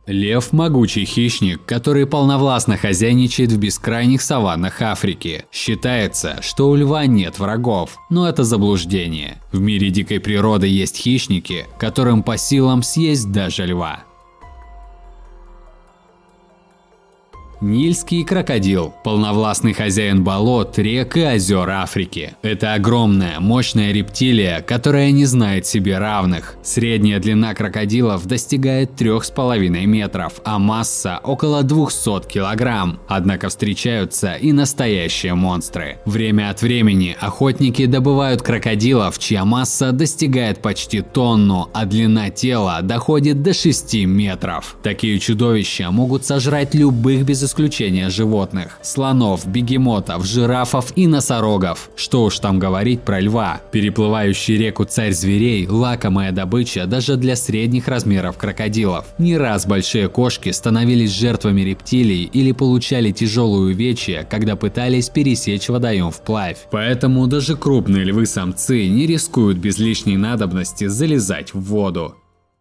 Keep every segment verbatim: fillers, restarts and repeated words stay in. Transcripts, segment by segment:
Лев – могучий хищник, который полновластно хозяйничает в бескрайних саваннах Африки. Считается, что у льва нет врагов, но это заблуждение. В мире дикой природы есть хищники, которым по силам съесть даже льва. Нильский крокодил – полновластный хозяин болот, рек и озер Африки. Это огромная, мощная рептилия, которая не знает себе равных. Средняя длина крокодилов достигает трёх с половиной метров, а масса – около двухсот килограмм. Однако встречаются и настоящие монстры. Время от времени охотники добывают крокодилов, чья масса достигает почти тонну, а длина тела доходит до шести метров. Такие чудовища могут сожрать любых без исключения животных – слонов, бегемотов, жирафов и носорогов. Что уж там говорить про льва. Переплывающий реку царь зверей – лакомая добыча даже для средних размеров крокодилов. Не раз большие кошки становились жертвами рептилий или получали тяжелые увечья, когда пытались пересечь водоем вплавь. Поэтому даже крупные львы-самцы не рискуют без лишней надобности залезать в воду.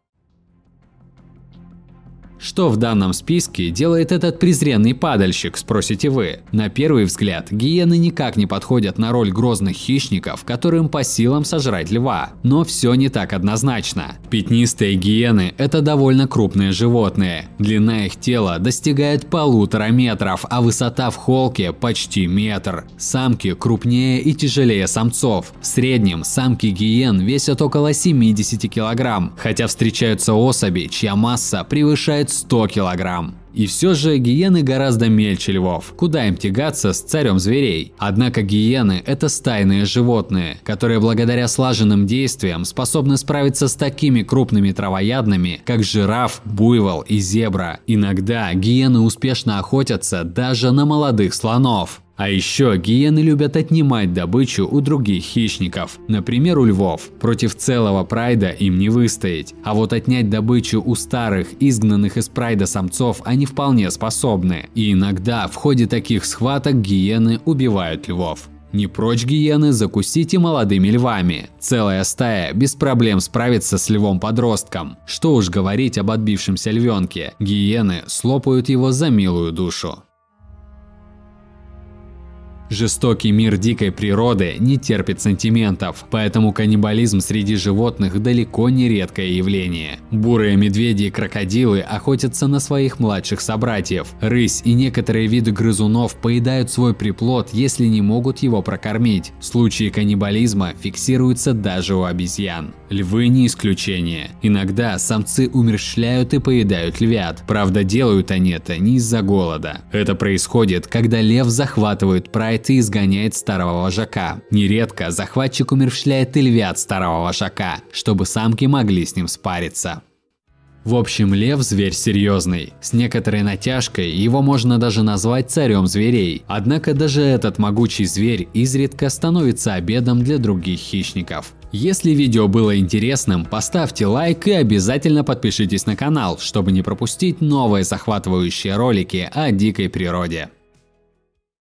Что в данном списке делает этот презренный падальщик, спросите вы? На первый взгляд, гиены никак не подходят на роль грозных хищников, которым по силам сожрать льва. Но все не так однозначно. Пятнистые гиены – это довольно крупные животные. Длина их тела достигает полутора метров, а высота в холке почти метр. Самки крупнее и тяжелее самцов. В среднем самки гиен весят около семидесяти килограмм, хотя встречаются особи, чья масса превышает сто килограмм. И все же гиены гораздо мельче львов. Куда им тягаться с царем зверей? Однако гиены – это стайные животные, которые благодаря слаженным действиям способны справиться с такими крупными травоядными, как жираф, буйвол и зебра. Иногда гиены успешно охотятся даже на молодых слонов. А еще гиены любят отнимать добычу у других хищников, например, у львов. Против целого прайда им не выстоять, а вот отнять добычу у старых, изгнанных из прайда самцов они вполне способны. И иногда в ходе таких схваток гиены убивают львов. Не прочь гиены закусите молодыми львами. Целая стая без проблем справится с львом-подростком. Что уж говорить об отбившемся львенке, гиены слопают его за милую душу. Жестокий мир дикой природы не терпит сантиментов, поэтому каннибализм среди животных далеко не редкое явление. Бурые медведи и крокодилы охотятся на своих младших собратьев. Рысь и некоторые виды грызунов поедают свой приплод, если не могут его прокормить. Случаи каннибализма фиксируются даже у обезьян. Львы не исключение. Иногда самцы умерщвляют и поедают львят. Правда, делают они это не из-за голода. Это происходит, когда лев захватывает прайд и изгоняет старого вожака. Нередко захватчик умерщвляет и львят старого вожака, чтобы самки могли с ним спариться. В общем, лев – зверь серьезный. С некоторой натяжкой его можно даже назвать царем зверей. Однако даже этот могучий зверь изредка становится обедом для других хищников. Если видео было интересным, поставьте лайк и обязательно подпишитесь на канал, чтобы не пропустить новые захватывающие ролики о дикой природе.